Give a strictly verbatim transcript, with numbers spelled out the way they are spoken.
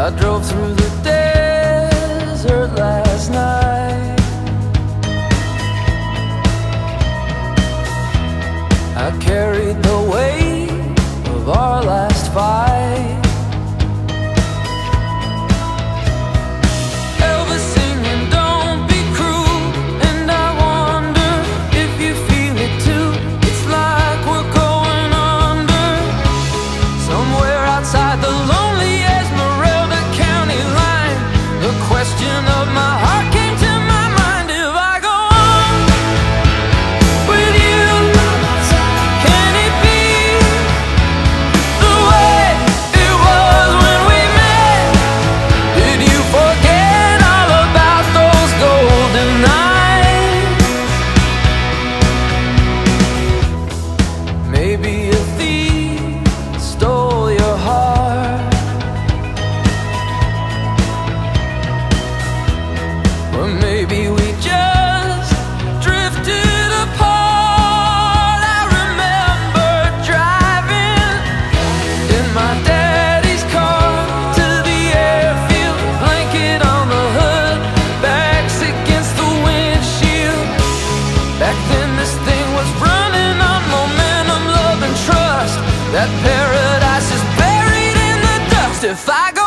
I drove through the desert last night. I carried the weight of our last fight. Elvis singing, "Don't be cruel," and I wonder if you feel it too. It's like we're going under, somewhere outside the lonely Esmeralda County line. The question of my heart came to my mind: if I go on with you, can it be the way it was when we met? Did you forget all about those golden nights? Maybe a thief stole your heart, or maybe we just drifted apart. I remember driving in my daddy's car to the airfield, blanket on the hood, backs against the windshield. Back then this thing was running on momentum, love and trust. That paradise is buried in the dust. If I